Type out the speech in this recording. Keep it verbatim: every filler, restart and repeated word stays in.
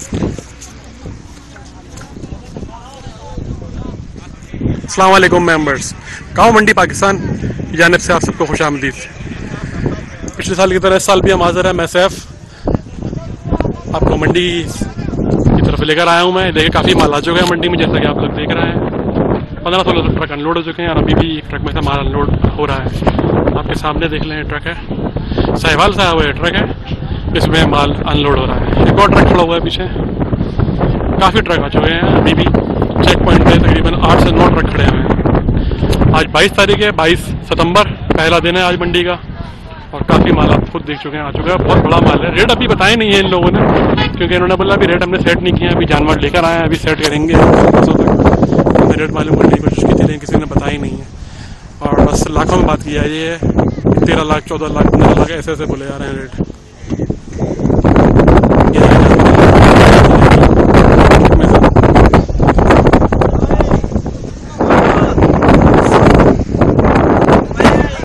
अस्सलाम वालेकुम मेंबर्स, गाँव मंडी पाकिस्तान की जानिब से आप सबको खुशामदीद। पिछले साल की तरह इस साल भी हम हाजिर हैं। मैं सैफ आपको मंडी की तरफ लेकर आया हूँ। मैं देखिए काफ़ी माल आ चुका है मंडी में, जैसा कि आप लोग देख रहे हैं। पंद्रह सोलह ट्रक अनलोड हो चुके हैं और अभी भी एक ट्रक में से माल अनलोड हो रहा है। आपके सामने देख लें, ट्रक है, साहिवाल साहब ये ट्रक है, इसमें माल अनलोड हो रहा है। एक और ट्रक खड़ा हुआ है पीछे। काफ़ी ट्रक आ चुके हैं। अभी भी चेक पॉइंट पे तकरीबन आठ से नौ ट्रक खड़े हुए हैं। आज बाईस तारीख है, बाईस सितंबर, पहला दिन है आज मंडी का। और काफ़ी माल आप खुद देख चुके हैं, आ चुका है। बहुत बड़ा माल है। रेट अभी बताए नहीं है इन लोगों ने, क्योंकि इन्होंने बोला अभी रेट हमने सेट नहीं किया, अभी जानवर लेकर आए हैं, अभी सेट करेंगे। हमने रेट मालूम करने की कोशिश की थी, लेकिन किसी ने बताया ही नहीं है। और बस लाखों में बात की है, ये तेरह लाख, चौदह लाख, पंद्रह लाख ऐसे ऐसे बोले जा रहे हैं रेट।